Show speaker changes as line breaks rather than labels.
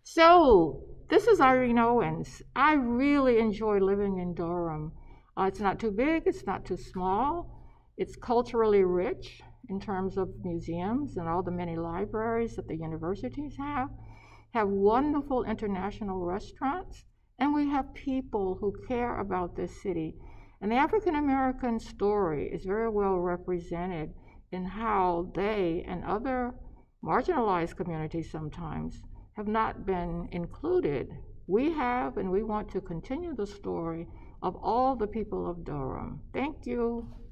So, this is Irene Owens. I really enjoy living in Durham. It's not too big, it's not too small. It's culturally rich in terms of museums and all the many libraries that the universities have wonderful international restaurants, and we have people who care about this city. And the African American story is very well represented in how they and other marginalized communities sometimes have not been included. We have, and we want to continue the story of all the people of Durham. Thank you.